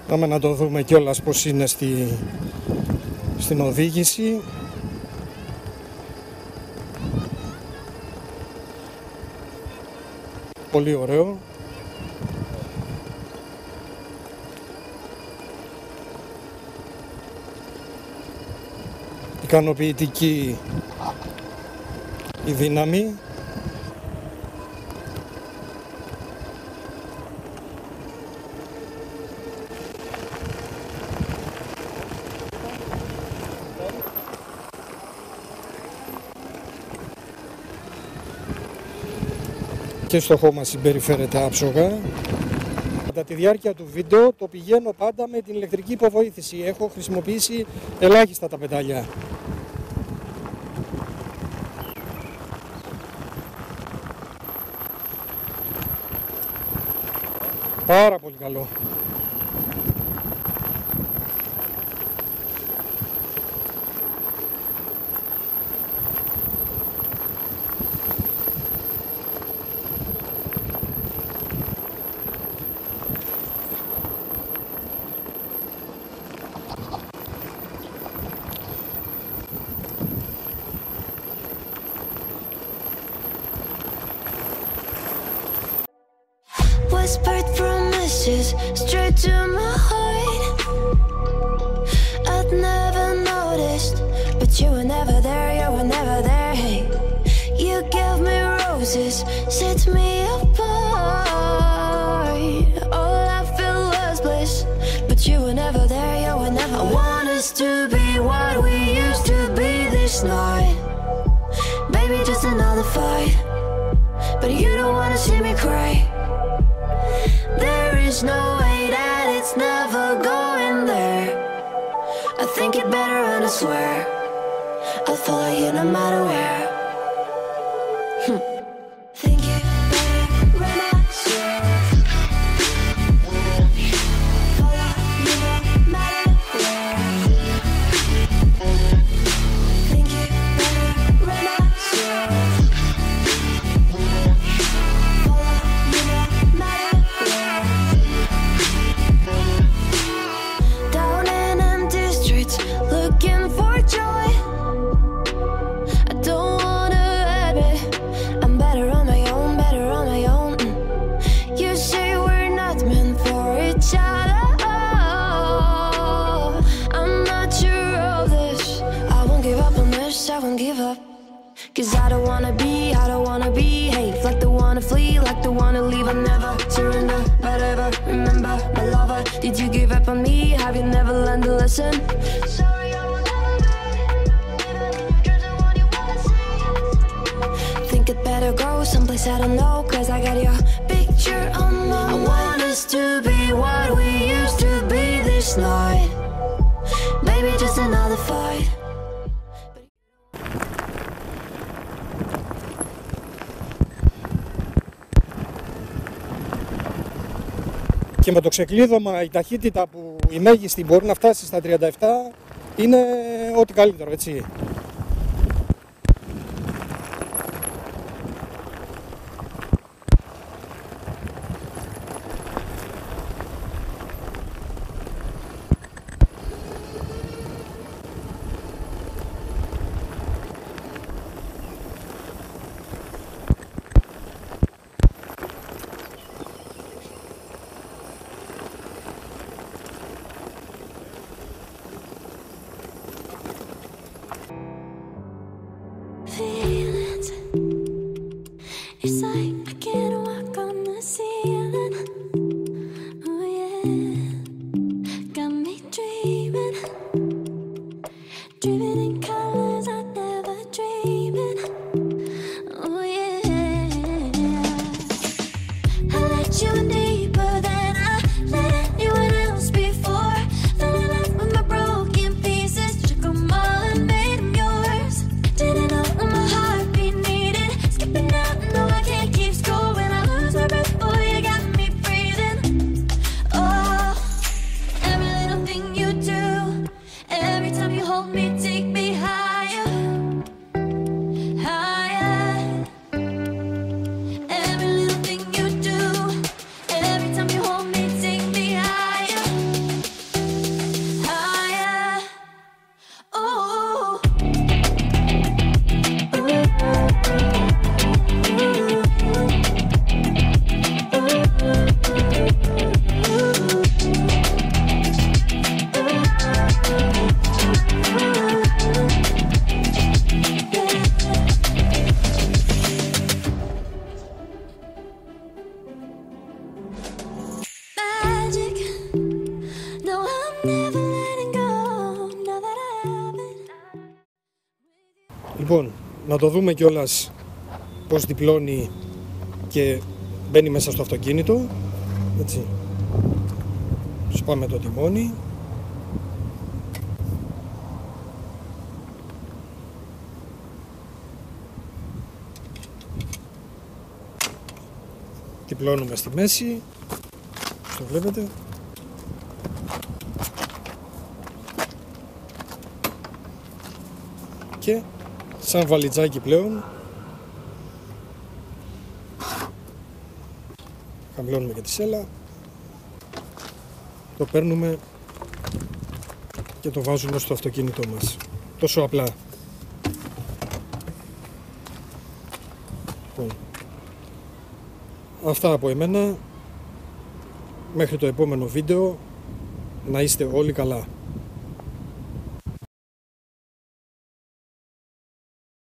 Πάμε να το δούμε κιόλας πως είναι στην οδήγηση. Πολύ ωραίο. Ικανοποιητική η δύναμη. Και στο χώμα συμπεριφέρεται άψογα. Κατά τη διάρκεια του βίντεο το πηγαίνω πάντα με την ηλεκτρική υποβοήθηση. Έχω χρησιμοποιήσει ελάχιστα τα πεντάλια. Πάρα πολύ καλό. Whispered promises straight to my heart. I'd never noticed, but you were never there, you were never there. Hey, you gave me roses, set me apart. All I felt was bliss, but you were never there, you were never there. I want us to be what we used to be this night. Baby, just another fight, but you don't wanna see me cry. There is no way that it's never going there. I think it better and I swear I'll follow you no matter where. Think it better when I swear. Follow you no matter where. Think it better when I swear. Follow you no matter where. Down in empty streets, looking for joy. I don't wanna admit I'm better on my own, better on my own. You say we're not meant for each other. I'm not sure of this. I won't give up on this, I won't give up. Cause I don't wanna behave like the one to flee, like the one to leave. I never surrender, but ever remember my lover. Did you give up on me? Have you never learned a lesson? Sorry, I will never be even in your dreams, the one you wanna see. Think it better go someplace I don't know, cause I got your picture on my mind. I want us to be what we used to be this night. Maybe just another fight. Και με το ξεκλείδωμα η ταχύτητα που η μέγιστη μπορεί να φτάσει στα 37 είναι ό,τι καλύτερο, έτσι. Feelings, it's like I can't walk on the ceiling. Oh yeah, got me dreaming, dreaming in colors I never dreamed. Oh yeah, I let you in deeper than I let anyone else before. Fell in love with my broken pieces, took them all and made them yours. Didn't know what my heartbeat needed, skipping out, no I can't keep. να το δούμε κιόλας πως διπλώνει και μπαίνει μέσα στο αυτοκίνητο. Έτσι. Σπάμε το τιμόνι. Διπλώνουμε στη μέση. Το βλέπετε. Και σαν βαλιτζάκι πλέον χαμηλώνουμε και τη σέλα, το παίρνουμε και το βάζουμε στο αυτοκίνητό μας. Τόσο απλά. Αυτά από εμένα. Μέχρι το επόμενο βίντεο. Να είστε όλοι καλά.